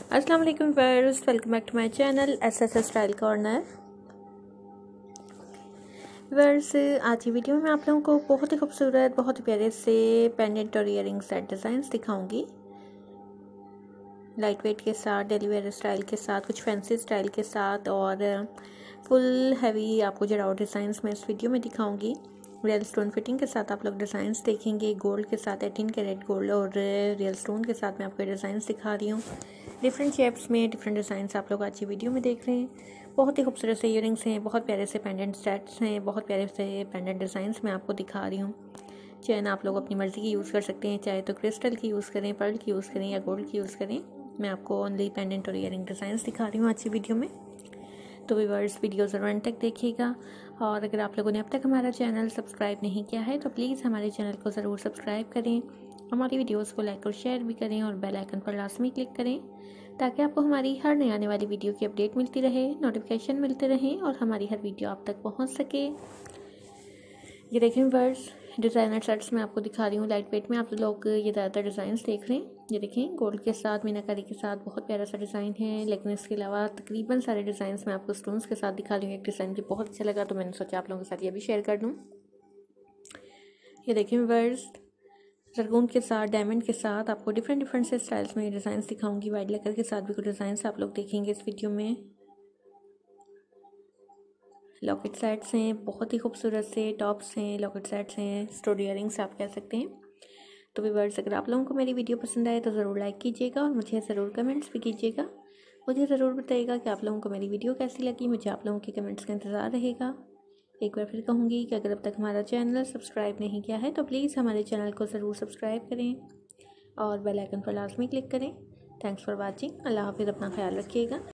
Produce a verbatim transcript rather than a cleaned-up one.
अस्सलाम वालेकुम viewers, welcome back to my channel S S style corner. Viewers, आज की वीडियो में आप लोगों को बहुत ही खूबसूरत, बहुत ही प्यारे से पेंडेंट और ईयरिंग सेट डिज़ाइंस दिखाऊंगी। लाइट वेट के साथ, डेली वेयर स्टाइल के साथ, कुछ फैंसी स्टाइल के साथ और फुल हैवी आपको जराउट डिज़ाइंस मैं इस वीडियो में दिखाऊंगी। रियल स्टोन फिटिंग के साथ आप लोग डिज़ाइंस देखेंगे। गोल्ड के साथ एटीन कैरेट गोल्ड और रियल स्टोन के साथ मैं आपको डिज़ाइंस दिखा रही हूँ। डिफरेंट शेप्स में डिफरेंट डिज़ाइंस आप लोग आज की वीडियो में देख रहे हैं। बहुत ही खूबसूरत से ईयरिंग्स हैं, बहुत प्यारे से पेंडेंट सेट्स हैं, बहुत प्यारे से पेंडेंट डिज़ाइंस मैं आपको दिखा रही हूँ। चैन आप लोग अपनी मर्ज़ी की यूज़ कर सकते हैं, चाहे तो क्रिस्टल की यूज़ करें, पर्ल की यूज़ करें या गोल्ड की यूज़ करें। मैं आपको ओनली पेंडेंट और ईयरिंग डिज़ाइंस दिखा रही हूँ आज की वीडियो में। तो व्यूअर्स, वीडियो ज़रूर अंत तक देखिएगा। और अगर आप लोगों ने अब तक हमारा चैनल सब्सक्राइब नहीं किया है तो प्लीज़ हमारे चैनल को ज़रूर सब्सक्राइब करें, हमारी वीडियोस को लाइक और शेयर भी करें और बेल आइकन पर लाजमी क्लिक करें ताकि आपको हमारी हर नई आने वाली वीडियो की अपडेट मिलती रहे, नोटिफिकेशन मिलते रहें और हमारी हर वीडियो आप तक पहुंच सके। ये देखें व्यूअर्स, डिज़ाइनर सेट्स मैं आपको दिखा रही हूँ लाइट वेट में। आप लोग ये ज़्यादातर डिज़ाइंस देख रहे हैं। ये देखें, गोल्ड के साथ, मीनाकारी के साथ बहुत प्यारा सा डिज़ाइन है। लेकिन इसके अलावा तकरीबन सारे डिज़ाइंस मैं आपको स्टोन्स के साथ दिखा रही हूँ। एक डिज़ाइन मुझे बहुत अच्छा लगा तो मैंने सोचा आप लोगों के साथ ये भी शेयर कर दूँ। ये देखें व्यूअर्स, जरगोन के साथ, डायमंड के साथ आपको डिफरेंट डिफरेंट से स्टाइल्स में डिज़ाइंस दिखाऊंगी। वाइट लेकर के साथ भी कुछ डिज़ाइंस आप लोग देखेंगे इस वीडियो में। लॉकेट सेट्स हैं, बहुत ही खूबसूरत से टॉप्स हैं, लॉकेट सेट्स हैं, स्टोन ईयरिंग्स आप कह सकते हैं। तो व्यूअर्स, अगर आप लोगों को मेरी वीडियो पसंद आए तो ज़रूर लाइक कीजिएगा और मुझे ज़रूर कमेंट्स भी कीजिएगा। मुझे ज़रूर बताइएगा कि आप लोगों को मेरी वीडियो कैसी लगी। मुझे आप लोगों के कमेंट्स का इंतज़ार रहेगा। एक बार फिर कहूँगी कि अगर अब तक हमारा चैनल सब्सक्राइब नहीं किया है तो प्लीज़ हमारे चैनल को ज़रूर सब्सक्राइब करें और बेल आइकन पर लाजमी क्लिक करें। Thanks for watching. अल्लाह हाफिज़, अपना ख्याल रखिएगा।